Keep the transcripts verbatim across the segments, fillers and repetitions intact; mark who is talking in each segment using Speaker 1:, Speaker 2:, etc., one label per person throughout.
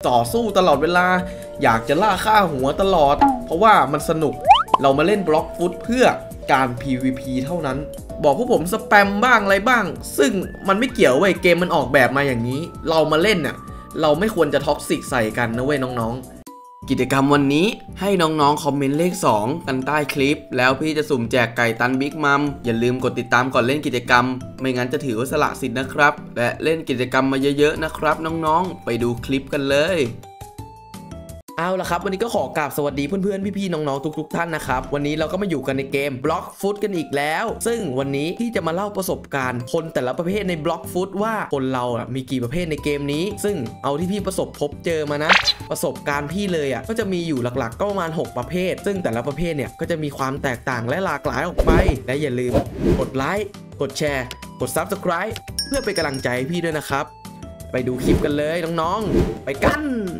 Speaker 1: ต่อสู้ตลอดเวลาอยากจะล่าฆ่าหัวตลอดเพราะว่ามันสนุกเรามาเล่นบล็อกฟุตเพื่อการ พี วี พี เท่านั้นบอกพวกผมสแปมบ้างอะไรบ้างซึ่งมันไม่เกี่ยวเว้ยเกมมันออกแบบมาอย่างนี้เรามาเล่นน่ะเราไม่ควรจะท็อกซิกใส่กันนะเว้ยน้องๆกิจกรรมวันนี้ให้น้องๆคอมเมนต์เลขสองกันใต้คลิปแล้วพี่จะสุ่มแจกไก่ตันบิ๊กมัมอย่าลืมกดติดตามก่อนเล่นกิจกรรมไม่งั้นจะถือว่าสละสิทธิ์นะครับและเล่นกิจกรรมมาเยอะๆนะครับน้องๆไปดูคลิปกันเลยเอาละครับวันนี้ก็ขอกราบสวัสดีเพื่อนๆพี่ๆน้องๆทุกๆท่านนะครับวันนี้เราก็มาอยู่กันในเกมบล็อกฟุตกันอีกแล้วซึ่งวันนี้ที่จะมาเล่าประสบการณ์คนแต่ละประเภทในบล็อกฟุตว่าคนเราอ่ะมีกี่ประเภทในเกมนี้ซึ่งเอาที่พี่ประสบพบเจอมานะประสบการณ์พี่เลยอ่ะก็จะมีอยู่หลักๆก็ประมาณหกประเภทซึ่งแต่ละประเภทเนี่ยก็จะมีความแตกต่างและหลากหลายออกไปและอย่าลืมกดไลค์กดแชร์กด ซับสไครบ์ เพื่อเป็นกำลังใจให้พี่ด้วยนะครับไปดูคลิปกันเลยน้องๆไปกัน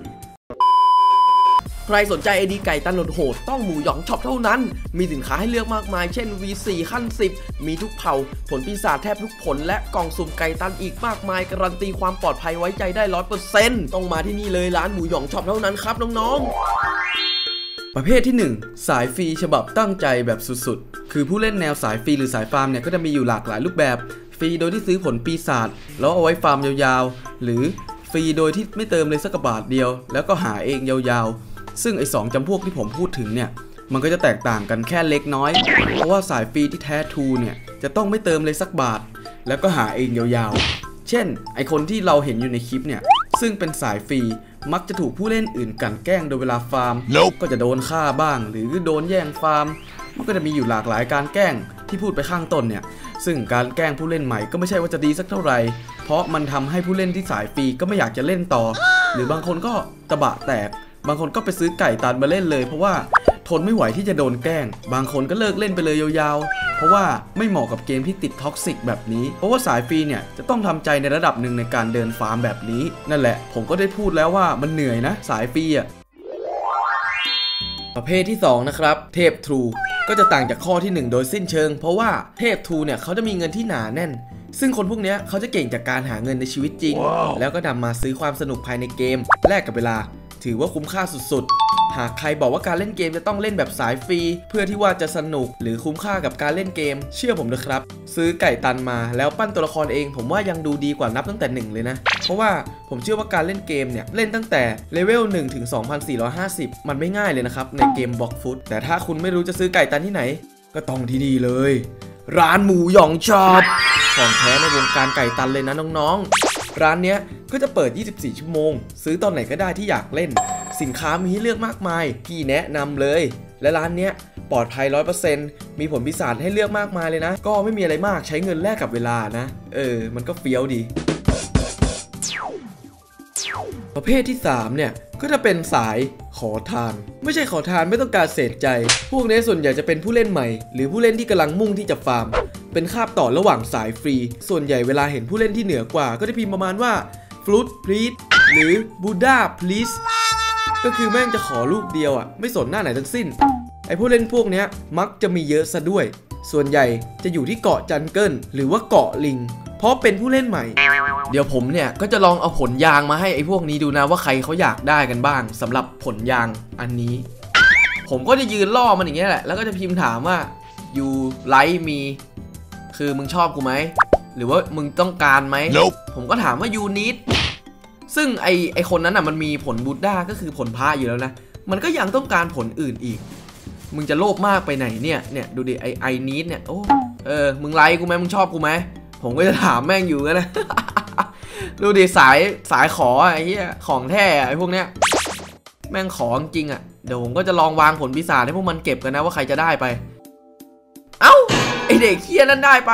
Speaker 1: ใครสนใจ ไอ ดี ไก่ตันโหดต้องหมูหยองช็อปเท่านั้นมีสินค้าให้เลือกมากมายเช่น วี โฟร์ ขั้นสิบมีทุกเผ่าผลปีศาจแทบทุกผลและกล่องสุ่มไก่ตันอีกมากมายการันตีความปลอดภัยไว้ใจได้ ร้อยเปอร์เซ็นต์ ต้องมาที่นี่เลยร้านหมูหยองช็อปเท่านั้นครับน้องๆประเภทที่หนึ่งสายฟรีฉบับตั้งใจแบบสุดๆคือผู้เล่นแนวสายฟรีหรือสายฟาร์มเนี่ยก็จะมีอยู่หลากหลายรูปแบบฟรีโดยที่ซื้อผลปีศาจแล้วเอาไว้ฟาร์มยาวๆหรือฟรีโดยที่ไม่เติมเลยสักบาทเดียวแล้วก็หาเองยาวๆซึ่งไอ้สองจำพวกที่ผมพูดถึงเนี่ยมันก็จะแตกต่างกันแค่เล็กน้อยเพราะว่าสายฟรีที่แท้ทรูเนี่ยจะต้องไม่เติมเลยสักบาทแล้วก็หาเองยาวๆเช่นไอคนที่เราเห็นอยู่ในคลิปเนี่ยซึ่งเป็นสายฟรีมักจะถูกผู้เล่นอื่นกลั่นแกล้งโดยเวลาฟาร์ม nope. ก็จะโดนฆ่าบ้างหรือโดนแย่งฟาร์มมันก็จะมีอยู่หลากหลายการแกล้งที่พูดไปข้างต้นเนี่ยซึ่งการแกล้งผู้เล่นใหม่ก็ไม่ใช่ว่าจะดีสักเท่าไหร่เพราะมันทำให้ผู้เล่นที่สายฟรีก็ไม่อยากจะเล่นต่อหรือบางคนก็ตะบะแตกบางคนก็ไปซื้อไก่ตันมาเล่นเลยเพราะว่าทนไม่ไหวที่จะโดนแกล้งบางคนก็เลิกเล่นไปเลยยาวๆเพราะว่าไม่เหมาะกับเกมที่ติดท็อกซิกแบบนี้เพราะว่าสายฟรีเนี่ยจะต้องทำใจในระดับหนึ่งในการเดินฟาร์มแบบนี้นั่นแหละผมก็ได้พูดแล้วว่ามันเหนื่อยนะสายฟรีอ่ะประเภทที่สองนะครับเทพทรูก็จะต่างจากข้อที่หนึ่งโดยสิ้นเชิงเพราะว่าเทพทรูเนี่ยเขาจะมีเงินที่หนาแน่นซึ่งคนพวกนี้เขาจะเก่งจากการหาเงินในชีวิตจริง wow. แล้วก็นำมาซื้อความสนุกภายในเกมแลกกับเวลาถือว่าคุ้มค่าสุดๆหากใครบอกว่าการเล่นเกมจะต้องเล่นแบบสายฟรีเพื่อที่ว่าจะสนุกหรือคุ้มค่ากับการเล่นเกมเชื่อผมนะครับซื้อไก่ตันมาแล้วปั้นตัวละครเองผมว่ายังดูดีกว่านับตั้งแต่หนึ่งเลยนะเพราะว่าผมเชื่อว่าการเล่นเกมเนี่ยเล่นตั้งแต่เลเวลหนึ่งถึง สองพันสี่ร้อยห้าสิบ มันไม่ง่ายเลยนะครับในเกมบล็อกฟุตแต่ถ้าคุณไม่รู้จะซื้อไก่ตันที่ไหนก็ต้องที่นี่เลยร้านหมูหยองช็อปของแท้ในวงการไก่ตันเลยนะน้องๆร้านเนี้ยก็จะเปิดยี่สิบสี่ชั่วโมงซื้อตอนไหนก็ได้ที่อยากเล่นสินค้ามีให้เลือกมากมายพี่แนะนำเลยและร้านเนี้ยปลอดภัย ร้อยเปอร์เซ็นต์ มีผลปีศาจให้เลือกมากมายเลยนะก็ไม่มีอะไรมากใช้เงินแลกกับเวลานะเออมันก็เฟี้ยวดีประเภทที่สามเนี่ยก็จะเป็นสายขอทานไม่ใช่ขอทานไม่ต้องการเศษใจพวกนี้ส่วนใหญ่จะเป็นผู้เล่นใหม่หรือผู้เล่นที่กำลังมุ่งที่จะฟาร์มเป็นคาบต่อระหว่างสายฟรีส่วนใหญ่เวลาเห็นผู้เล่นที่เหนือกว่าก็จะพิมพ์ประมาณว่า Fruit please หรือ Buddha please ก็คือแม่งจะขอลูกเดียวอ่ะไม่สนหน้าไหนทั้งสิ้นไอผู้เล่นพวกนี้มักจะมีเยอะซะด้วยส่วนใหญ่จะอยู่ที่เกาะจันเกิลหรือว่าเกาะลิงเพราะเป็นผู้เล่นใหม่เดี๋ยวผมเนี่ยก็จะลองเอาผลยางมาให้ไอ้พวกนี้ดูนะว่าใครเขาอยากได้กันบ้างสำหรับผลยางอันนี้ผมก็จะยืนล่อมันอย่างเงี้ยแหละแล้วก็จะพิมพ์ถามว่า you like me คือมึงชอบกูไหมหรือว่ามึงต้องการไหม nope. ผมก็ถามว่า you need ซึ่งไอไอคนนั้นอ่ะมันมีผลบูดด้าก็คือผลพระอยู่แล้วนะมันก็ยังต้องการผลอื่นอีกมึงจะโลภมากไปไหนเนี่ยเนี่ยดูดิไอไอneedเนี่ยโอ้เออมึงไลค์กูไหมมึงชอบกูไหมผมก็จะถามแม่งอยู่กันนะ ดูดิสายสายขอไอ้เหี้ยของแท้ไอ้พวกเนี้ยแม่งขอจริงอ่ะเดี๋ยวผมก็จะลองวางผลปีศาจให้พวกมันเก็บกันนะว่าใครจะได้ไปเอ้าไอเด็กเหี้ยนั่นได้ไป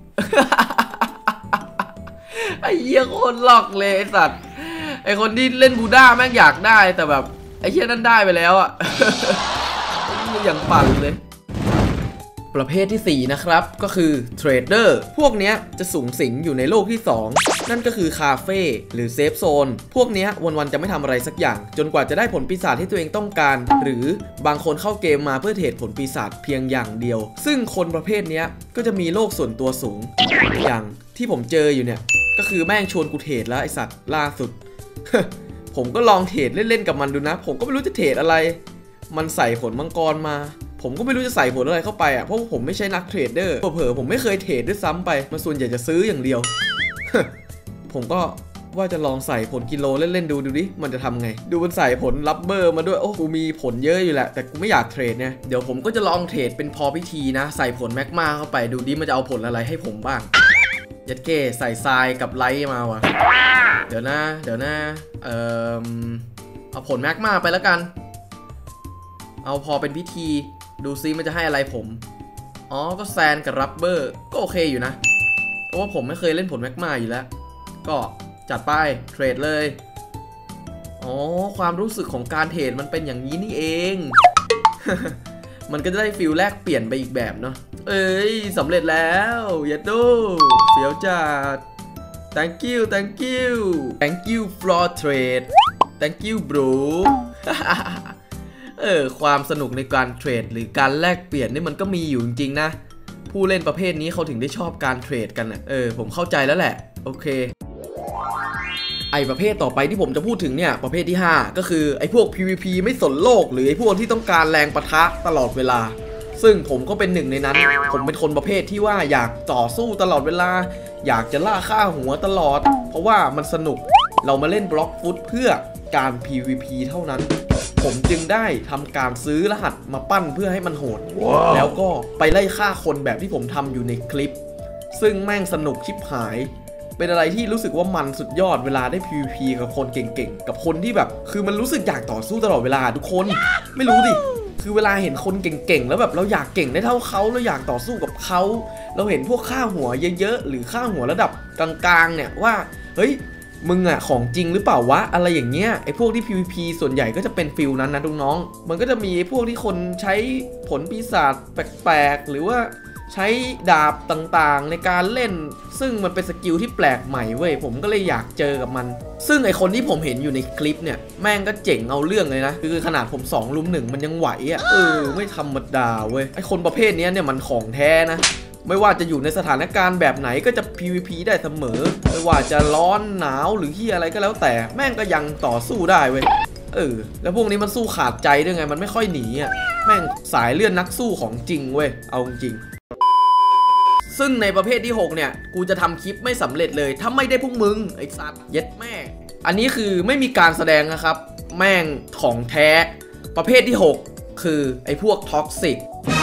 Speaker 1: ไอ้เหี้ยโคตรหลอกเลยไอ้สัตว์ไอ้คนที่เล่นบูด้าแม่งอยากได้แต่แบบไอ้เหี้ยนั่นได้ไปแล้วอ่ะ อย่างปั่นเลยประเภทที่สี่นะครับก็คือเทรดเดอร์พวกนี้จะสูงสิงอยู่ในโลกที่สองนั่นก็คือคาเฟ่หรือเซฟโซนพวกนี้วันๆจะไม่ทำอะไรสักอย่างจนกว่าจะได้ผลปีศาจที่ตัวเองต้องการหรือบางคนเข้าเกมมาเพื่อเทรดผลปีศาจเพียงอย่างเดียวซึ่งคนประเภทนี้ก็จะมีโลกส่วนตัวสูงอย่างที่ผมเจออยู่เนี่ยก็คือแม่งชวนกูเทรดแล้วไอสัตว์ล่าสุดผมก็ลองเทรดเล่นๆกับมันดูนะผมก็ไม่รู้จะเทรดอะไรมันใส่ผลมังกรมาผมก็ไม่รู้จะใส่ผลอะไรเข้าไปอ่ะเพราะผมไม่ใช่นักเทรดเดอร์เผลอๆผมไม่เคยเทรดด้วยซ้ำไปมาส่วนใหญ่จะซื้ออย่างเดียว ผมก็ว่าจะลองใส่ผลกิโลเล่นๆดูดูดิมันจะทำไงดูมันใส่ผลลับเบอร์มาด้วยโอ้กูมีผลเยอะอยู่แหละแต่กูไม่อยากเทรดเนี่ยเดี๋ยวผมก็จะลองเทรดเป็นพอพิธีนะใส่ผลแมกมาเข้าไปดูดิมันจะเอาผลอะไรให้ผมบ้างยัดเก้ใส่ทรายกับไลท์มาว่ะเดี๋ยวนะเดี๋ยวนะเอ่อเอาผลแมกมาไปแล้วกันเอาพอเป็นพิธีดูซิมันจะให้อะไรผมอ๋อก็แซนกับรับเบอร์ก็โอเคอยู่นะเพราะว่าผมไม่เคยเล่นผลแมกมาอยู่แล้วก็จัดไปเทรดเลยอ๋อความรู้สึกของการเทรดมันเป็นอย่างนี้นี่เอง มันก็จะได้ฟิลแรกเปลี่ยนไปอีกแบบเนาะเอ้ยสำเร็จแล้วยัดดูเฟี้ยวจัด thank you thank you thank you for trade thank you bro เออความสนุกในการเทรดหรือการแลกเปลี่ยนนี่มันก็มีอยู่จริงๆนะผู้เล่นประเภทนี้เขาถึงได้ชอบการเทรดกันนะเออผมเข้าใจแล้วแหละโอเคไอประเภทต่อไปที่ผมจะพูดถึงเนี่ยประเภทที่ห้าก็คือไอพวก พี วี พี ไม่สนโลกหรือไอพวกที่ต้องการแรงปะทะตลอดเวลาซึ่งผมก็เป็นหนึ่งในนั้นผมเป็นคนประเภทที่ว่าอยากต่อสู้ตลอดเวลาอยากจะล่าฆ่าหัวตลอดเพราะว่ามันสนุกเรามาเล่นบล็อกฟุตเพื่อการ พี วี พี เท่านั้นผมจึงได้ทำการซื้อรหัสมาปั้นเพื่อให้มันโหด wow. แล้วก็ไปไล่ฆ่าคนแบบที่ผมทำอยู่ในคลิปซึ่งแม่งสนุกชิบหายเป็นอะไรที่รู้สึกว่ามันสุดยอดเวลาได้ พี วี พี กับคนเก่งๆกับคนที่แบบคือมันรู้สึกอยากต่อสู้ตลอดเวลาทุกคนไม่รู้ดิคือเวลาเห็นคนเก่งๆแล้วแบบเราอยากเก่งได้เท่าเขาเราอยากต่อสู้กับเขาเราเห็นพวกฆ่าหัวเยอะๆหรือฆ่าหัวระดับกลางๆเนี่ยว่าเฮ้ยมึงอะของจริงหรือเปล่าวะอะไรอย่างเงี้ยไอพวกที่ พี วี พี ส่วนใหญ่ก็จะเป็นฟิลนั้นนะน้องๆมันก็จะมีพวกที่คนใช้ผลปีศาจแปลกๆหรือว่าใช้ดาบต่างๆในการเล่นซึ่งมันเป็นสกิลที่แปลกใหม่เว้ยผมก็เลยอยากเจอกับมันซึ่งไอคนที่ผมเห็นอยู่ในคลิปเนี่ยแม่งก็เจ๋งเอาเรื่องเลยนะคือขนาดผมสองลุมหนึ่งมันยังไหวอ่ะเออไม่ธรรมดาเว้ยไอคนประเภทนี้เนี่ยมันของแท้นะไม่ว่าจะอยู่ในสถานการณ์แบบไหนก็จะ พี วี พี ได้เสมอไม่ว่าจะร้อนหนาวหรือที่อะไรก็แล้วแต่แม่งก็ยังต่อสู้ได้เว้ยเออแล้วพวกนี้มันสู้ขาดใจด้วยไงมันไม่ค่อยหนีอ่ะแม่งสายเลื่อนนักสู้ของจริงเว้ยเอาจริงซึ่งในประเภทที่หกเนี่ยกูจะทำคลิปไม่สำเร็จเลยถ้าไม่ได้พวกมึงไอ้สัตว์เย็ดแม่อันนี้คือไม่มีการแสดงนะครับแม่งของแท้ประเภทที่หกคือไอ้พวกท็อกซิก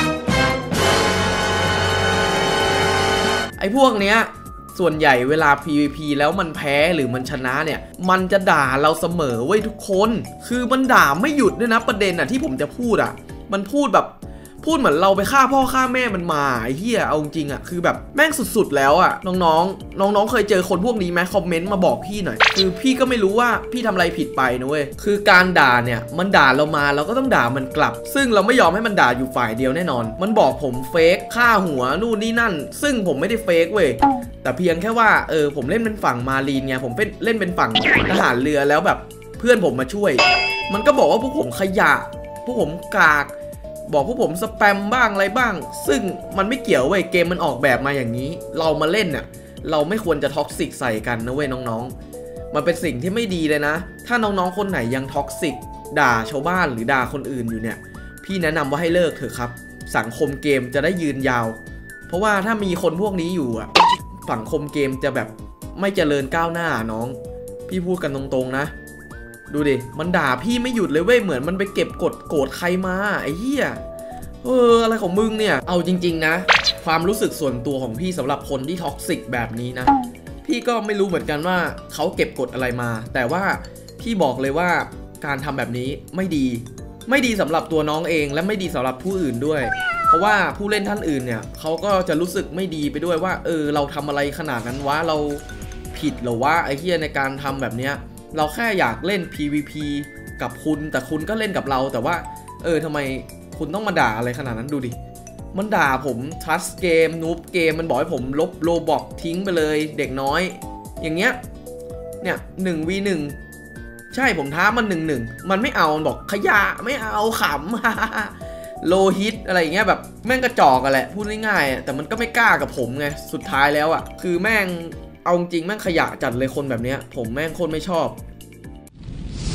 Speaker 1: ไอ้พวกเนี้ยส่วนใหญ่เวลา พี วี พี แล้วมันแพ้หรือมันชนะเนี่ยมันจะด่าเราเสมอเว้ยทุกคนคือมันด่าไม่หยุดด้วยนะประเด็นอ่ะที่ผมจะพูดอ่ะมันพูดแบบพูดเหมือนเราไปฆ่าพ่อฆ่าแม่มันมาไอ้เหี้ยเอาจริงอ่ะคือแบบแม่งสุดๆแล้วอ่ะน้องๆน้องๆเคยเจอคนพวกนี้ไหมคอมเมนต์มาบอกพี่หน่อยคือพี่ก็ไม่รู้ว่าพี่ทำอะไรผิดไปนะเว้ยคือการด่าเนี่ยมันด่าเรามาเราก็ต้องด่ามันกลับซึ่งเราไม่ยอมให้มันด่าอยู่ฝ่ายเดียวแน่นอนมันบอกผมเฟกฆ่าหัวนู่นนี่นั่นซึ่งผมไม่ได้เฟกเว้ยแต่เพียงแค่ว่าเออผมเล่นเป็นฝั่งมารีนไงผมเป็นเล่นเป็นฝั่งทหารเรือแล้วแบบเพื่อนผมมาช่วยมันก็บอกว่าพวกผมขยะพวกผมกากบอกพวกผมสแปมบ้างอะไรบ้างซึ่งมันไม่เกี่ยวเว้ยเกมมันออกแบบมาอย่างนี้เรามาเล่นน่ะเราไม่ควรจะท็อกซิกใส่กันนะเว้ยน้องๆมันเป็นสิ่งที่ไม่ดีเลยนะถ้าน้องๆคนไหนยังท็อกซิกด่าชาวบ้านหรือด่าคนอื่นอยู่เนี่ยพี่แนะนำว่าให้เลิกเถอะครับสังคมเกมจะได้ยืนยาวเพราะว่าถ้ามีคนพวกนี้อยู่อ่ะสังคมเกมจะแบบไม่เจริญก้าวหน้าน้องพี่พูดกันตรงๆนะดูดิมันด่าพี่ไม่หยุดเลยเว้ยเหมือนมันไปเก็บกดโกรธใครมาไอ้เหี้ยเอออะไรของมึงเนี่ยเอาจริงๆนะความรู้สึกส่วนตัวของพี่สำหรับคนที่ท็อกซิกแบบนี้นะพี่ก็ไม่รู้เหมือนกันว่าเขาเก็บกดอะไรมาแต่ว่าพี่บอกเลยว่าการทำแบบนี้ไม่ดีไม่ดีสำหรับตัวน้องเองและไม่ดีสำหรับผู้อื่นด้วยเพราะว่าผู้เล่นท่านอื่นเนี่ยเขาก็จะรู้สึกไม่ดีไปด้วยว่าเออเราทำอะไรขนาดนั้นวะเราผิดหรอวะไอ้เหี้ยในการทำแบบเนี้ยเราแค่อยากเล่น พี วี พี กับคุณแต่คุณก็เล่นกับเราแต่ว่าเออทำไมคุณต้องมาด่าอะไรขนาดนั้นดูดิมันด่าผมทัสเกมนูบเกมมันบอกให้ผมลบโลบอกทิ้งไปเลยเด็กน้อยอย่างเงี้ยเนี่ย หนึ่ง วี หนึ่ง ใช่ผมท้ามัน หนึ่ง หนึ่ง มันไม่เอามันบอกขยะไม่เอาขำ โลฮิตอะไรอย่างเงี้ยแบบแม่งกระจอกอะแหละพูดง่ายๆแต่มันก็ไม่กล้ากับผมไงสุดท้ายแล้วอะคือแม่งเอาจริงแม่งขยะจัดเลยคนแบบเนี้ยผมแม่งโคตรไม่ชอบ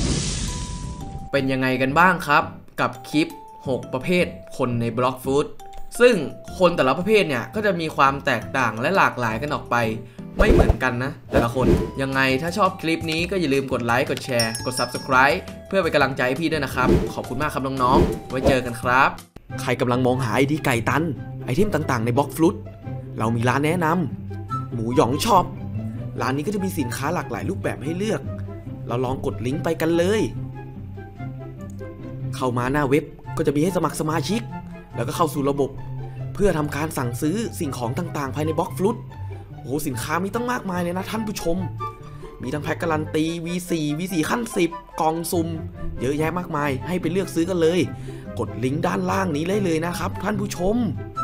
Speaker 1: เป็นยังไงกันบ้างครับกับคลิปหกประเภทคนในบล็อกฟู้ดซึ่งคนแต่ละประเภทเนี่ยก็จะมีความแตกต่างและหลากหลายกันออกไปไม่เหมือนกันนะแต่ละคนยังไงถ้าชอบคลิปนี้ก็อย่าลืมกดไลค์กดแชร์กด ซับสไครบ์ เพื่อเป็นกำลังใจให้พี่ด้วยนะครับขอบคุณมากครับน้องๆไว้เจอกันครับใครกำลังมองหาไอดีไก่ตันไอเทมต่างๆในบล็อกฟู้ดเรามีร้านแนะนำหมูหยองช็อปร้านนี้ก็จะมีสินค้าหลากหลายรูปแบบให้เลือกเราลองกดลิงก์ไปกันเลยเข้ามาหน้าเว็บก็จะมีให้สมัครสมาชิกแล้วก็เข้าสู่ระบบเพื่อทำการสั่งซื้อสิ่งของต่างๆภายในบล็อกฟู้ดโอ้โหสินค้ามีตั้งมากมายเลยนะท่านผู้ชมมีทั้งแพ็คการันตี วี โฟร์ วี โฟร์ ขั้นสิบกล่องซุ่มเยอะแยะมากมายให้ไปเลือกซื้อกันเลยกดลิงก์ด้านล่างนี้ได้เลยนะครับท่านผู้ชม